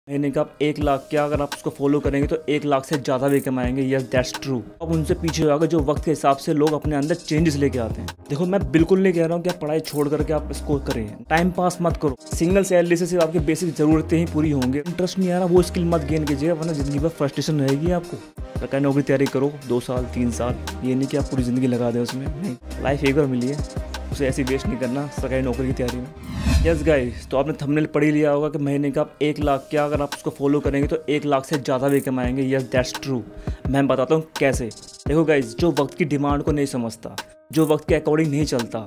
महीने का आप 1 लाख क्या, अगर आप उसको फॉलो करेंगे तो 1 लाख से ज़्यादा भी कमाएंगे। Yes that's true. अब उनसे पीछे हो जाओगे जो वक्त के हिसाब से लोग अपने अंदर चेंजेस लेके आते हैं। देखो मैं बिल्कुल नहीं कह रहा हूँ कि आप पढ़ाई छोड़ करके आप इसको करें, टाइम पास मत करो। सिंगल सैलरी से सिर्फ आपकी बेसिक ज़रूरतें ही पूरी होंगी। इंटरेस्ट नहीं आ रहा वो स्किल मत गेन कीजिए, वरना ज़िंदगी भर फ्रस्ट्रेशन रहेगी आपको। सरकारी नौकरी तैयारी करो 2 साल 3 साल, ये नहीं कि आप पूरी ज़िंदगी लगा दें उसमें। नहीं, लाइफ एक बार मिली है, उसे ऐसी वेस्ट नहीं करना सरकारी नौकरी की तैयारी में। यस गाइस, तो आपने थंबनेल पढ़ ही लिया होगा कि महीने का आप 1 लाख क्या, अगर आप उसको फॉलो करेंगे तो 1 लाख से ज़्यादा भी कमाएंगे। Yes that's true. मैं बताता हूँ कैसे। देखो गाइस, जो वक्त की डिमांड को नहीं समझता, जो वक्त के अकॉर्डिंग नहीं चलता,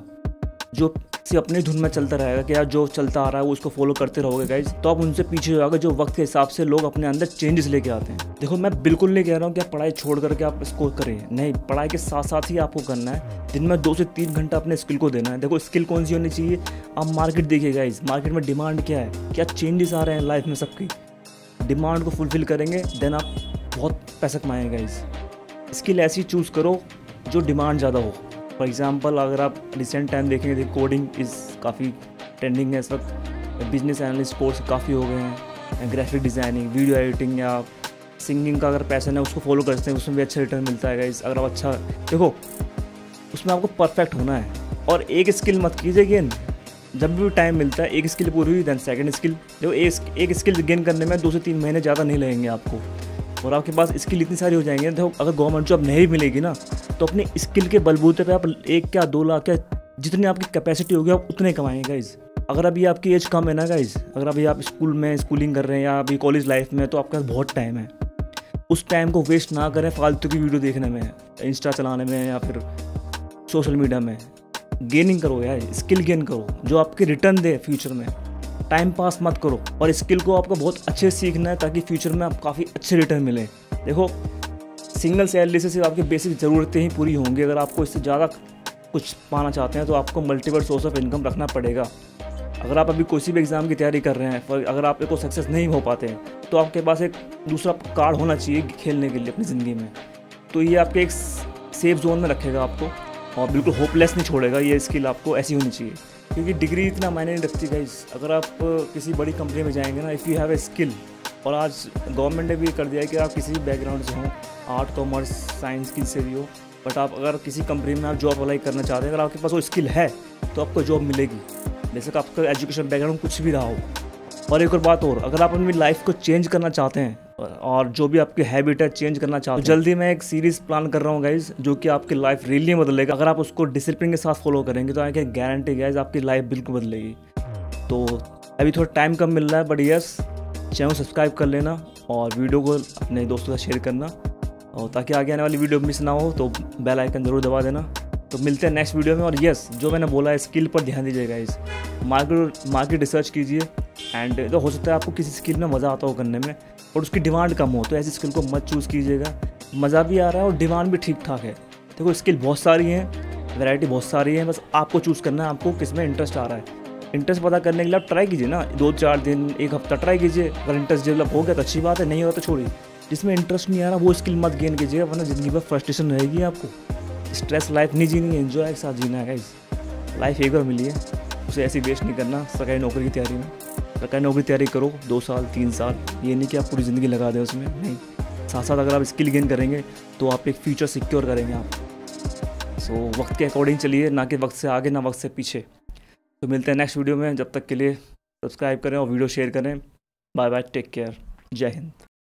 जो सिर्फ अपनी धुन में चलता रहेगा कि यार जो चलता आ रहा है वो उसको फॉलो करते रहोगे गाइज, तो आप उनसे पीछे हो जाओगे जो वक्त के हिसाब से लोग अपने अंदर चेंजेस लेके आते हैं। देखो मैं बिल्कुल नहीं कह रहा हूँ कि आप पढ़ाई छोड़ करके आप इसको करें, नहीं, पढ़ाई के साथ साथ ही आपको करना है। दिन में 2 से 3 घंटा अपने स्किल को देना है। देखो स्किल कौन सी होनी चाहिए, आप मार्केट देखिए गाइज, मार्केट में डिमांड क्या है, क्या चेंजेस आ रहे हैं लाइफ में सबकी। डिमांड को फुलफिल करेंगे देन आप बहुत पैसा कमाएंगे गाइज। स्किल ऐसी चूज़ करो जो डिमांड ज़्यादा हो। फॉर एग्जाम्पल अगर आप रिसेंट टाइम देखेंगे तो कोडिंग इज़ काफ़ी ट्रेंडिंग है इस वक्त। बिजनेस एनालिस्ट कोर्स काफ़ी हो गए हैं। ग्राफिक डिज़ाइनिंग, वीडियो एडिटिंग या सिंगिंग का अगर पैशन है उसको फॉलो करते हैं, उसमें भी अच्छा रिटर्न मिलता है गाइस। अगर आप अच्छा देखो उसमें आपको परफेक्ट होना है और एक स्किल मत कीजिए गेन। जब भी टाइम मिलता है एक स्किल पूरी हुई देन सेकंड स्किल। देखो एक स्किल गेन करने में 2 से 3 महीने ज़्यादा नहीं लगेंगे आपको, और आपके पास स्किल इतनी सारी हो जाएंगे। देखो अगर गवर्नमेंट जॉब नहीं मिलेगी ना तो अपने स्किल के बलबूते पे आप 1 क्या 2 लाख क्या जितनी आपकी कैपेसिटी होगी आप उतने कमाएंगे गाइज। अगर अभी आपकी एज कम है ना गाइज, अगर अभी आप स्कूलिंग कर रहे हैं या अभी कॉलेज लाइफ में, तो आपके पास बहुत टाइम है। उस टाइम को वेस्ट ना करें फालतू की वीडियो देखने में, इंस्टा चलाने में या फिर सोशल मीडिया में। गेनिंग करो यार, स्किल गेन करो जो आपके रिटर्न दे फ्यूचर में। टाइम पास मत करो, और स्किल को आपको बहुत अच्छे से सीखना है ताकि फ्यूचर में आप काफ़ी अच्छे रिटर्न मिले। देखो सिंगल सैलरी से सिर्फ आपकी बेसिक ज़रूरतें ही पूरी होंगी। अगर आपको इससे ज़्यादा कुछ पाना चाहते हैं तो आपको मल्टीपल सोर्स ऑफ इनकम रखना पड़ेगा। अगर आप अभी किसी भी एग्ज़ाम की तैयारी कर रहे हैं, अगर आप को सक्सेस नहीं हो पाते हैं तो आपके पास एक दूसरा कार्ड होना चाहिए खेलने के लिए अपनी ज़िंदगी में। तो ये आपके एक सेफ जोन में रखेगा आपको और बिल्कुल होपलेस नहीं छोड़ेगा। ये स्किल आपको ऐसी होनी चाहिए, क्योंकि डिग्री इतना मायने नहीं रखती गाइस। अगर आप किसी बड़ी कंपनी में जाएंगे ना, if you have a skill, और आज गवर्नमेंट ने भी कर दिया है कि आप किसी भी बैकग्राउंड से हो, आर्ट कॉमर्स साइंस की से भी हो, बट आप अगर किसी कंपनी में आप जॉब अप्लाई करना चाहते हैं, अगर आपके पास वो स्किल है तो आपको जॉब मिलेगी, बेशक आपका एजुकेशन बैकग्राउंड कुछ भी रहा हो। और एक और बात और, अगर आप अपनी लाइफ को चेंज करना चाहते हैं और जो भी आपकी हैबिट है चेंज करना चाहते हैं, तो जल्दी मैं एक सीरीज़ प्लान कर रहा हूँ गाइज, जो कि आपकी लाइफ रियली बदलेगा। अगर आप उसको डिसिप्लिन के साथ फॉलो करेंगे तो आई कैन गारंटी गाइज आपकी लाइफ बिल्कुल बदलेगी। तो अभी थोड़ा टाइम कम मिल रहा है, बट यस चैनल सब्सक्राइब कर लेना और वीडियो को अपने दोस्तों से शेयर करना, और ताकि आगे आने वाली वीडियो मिस ना हो तो बेल आइकन ज़रूर दबा देना। तो मिलते हैं नेक्स्ट वीडियो में। और यस, जो मैंने बोला है स्किल पर ध्यान दीजिएगा इस मार्केट रिसर्च कीजिए। एंड तो हो सकता है आपको किसी स्किल में मज़ा आता हो करने में और उसकी डिमांड कम हो, तो ऐसी स्किल को मत चूज़ कीजिएगा। मज़ा भी आ रहा है और डिमांड भी ठीक ठाक है। देखो स्किल बहुत सारी हैं, वैरायटी बहुत सारी है, बस आपको चूज़ करना है आपको किस में इंटरेस्ट आ रहा है। इंटरेस्ट पता करने के लिए आप ट्राई कीजिए ना, 2-4 दिन 1 हफ्ता ट्राई कीजिए। अगर इंटरेस्ट डेवलप हो गया तो अच्छी बात है, नहीं होगा तो छोड़िए। जिसमें इंटरेस्ट नहीं आ रहा वो स्किल मत गेन कीजिए, वरना ज़िंदगी भर फ्रस्ट्रेशन रहेगी आपको। स्ट्रेस लाइफ नहीं जीनी है, एंजॉय के साथ जीना है गाइस। लाइफ एक बार मिली है, उसे ऐसी वेस्ट नहीं करना सरकारी नौकरी की तैयारी में। सरकारी नौकरी तैयारी करो 2 साल 3 साल, ये नहीं कि आप पूरी ज़िंदगी लगा दें उसमें। नहीं, साथ साथ अगर आप स्किल गेन करेंगे तो आप एक फ्यूचर सिक्योर करेंगे आप। सो वक्त के अकॉर्डिंग चलिए, ना कि वक्त से आगे ना वक्त से पीछे। तो मिलते हैं नेक्स्ट वीडियो में, जब तक के लिए सब्सक्राइब करें और वीडियो शेयर करें। बाय बाय, टेक केयर, जय हिंद।